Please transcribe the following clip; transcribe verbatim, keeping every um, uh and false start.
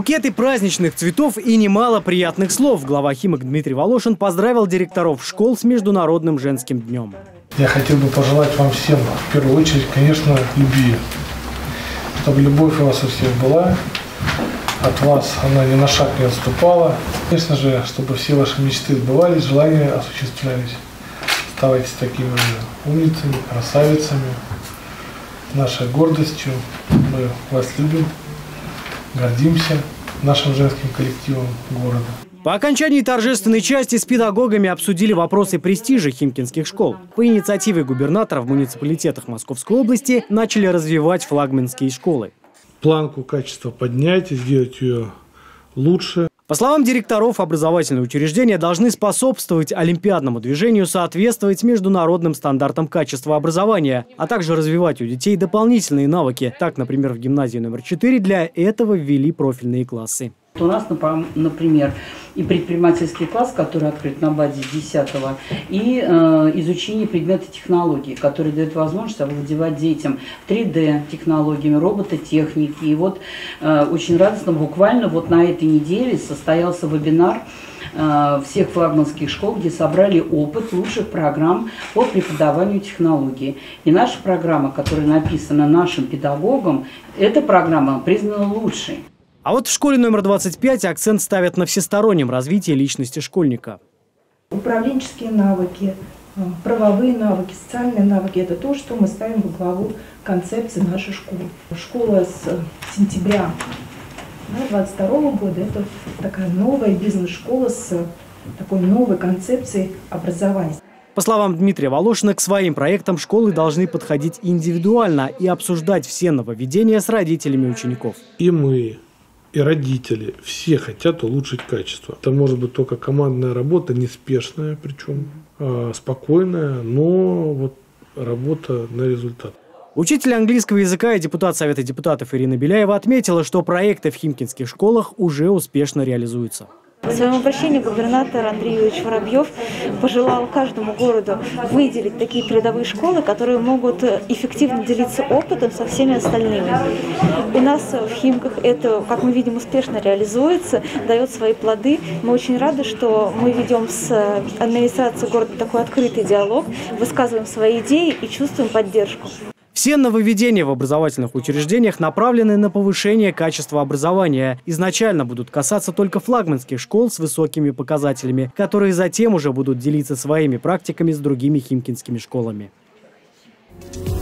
Букеты праздничных цветов и немало приятных слов. Глава Химок Дмитрий Волошин поздравил директоров школ с Международным женским днем. Я хотел бы пожелать вам всем, в первую очередь, конечно, любви. Чтобы любовь у вас у всех была, от вас она ни на шаг не отступала. Конечно же, чтобы все ваши мечты сбывались, желания осуществлялись. Оставайтесь такими же умницами, красавицами, нашей гордостью. Мы вас любим, гордимся нашим женским коллективом города. По окончании торжественной части с педагогами обсудили вопросы престижа химкинских школ. По инициативе губернатора в муниципалитетах Московской области начали развивать флагманские школы. Планку качества поднять и сделать ее лучше. По словам директоров, образовательные учреждения должны способствовать олимпиадному движению, соответствовать международным стандартам качества образования, а также развивать у детей дополнительные навыки. Так, например, в гимназии номер четыре для этого ввели профильные классы. У нас, например, и предпринимательский класс, который открыт на базе десятого, и э, изучение предмета технологий, который дает возможность овладевать детям три дэ технологиями, робототехники. И вот э, очень радостно, буквально вот на этой неделе состоялся вебинар э, всех флагманских школ, где собрали опыт лучших программ по преподаванию технологий. И наша программа, которая написана нашим педагогам, эта программа признана лучшей. А вот в школе номер двадцать пять акцент ставят на всестороннем развитии личности школьника. Управленческие навыки, правовые навыки, социальные навыки – это то, что мы ставим во главу концепции нашей школы. Школа с сентября две тысячи двадцать второго года – это такая новая бизнес-школа с такой новой концепцией образования. По словам Дмитрия Волошина, к своим проектам школы должны подходить индивидуально и обсуждать все нововведения с родителями учеников. И мы, и родители, все хотят улучшить качество. Это может быть только командная работа, неспешная, причем э, спокойная, но вот работа на результат. Учитель английского языка и депутат Совета депутатов Ирина Беляева отметила, что проекты в химкинских школах уже успешно реализуются. В своем обращении губернатор Андрей Юрьевич Воробьев пожелал каждому городу выделить такие передовые школы, которые могут эффективно делиться опытом со всеми остальными. У нас в Химках это, как мы видим, успешно реализуется, дает свои плоды. Мы очень рады, что мы ведем с администрацией города такой открытый диалог, высказываем свои идеи и чувствуем поддержку. Все нововведения в образовательных учреждениях направлены на повышение качества образования. Изначально будут касаться только флагманских школ с высокими показателями, которые затем уже будут делиться своими практиками с другими химкинскими школами.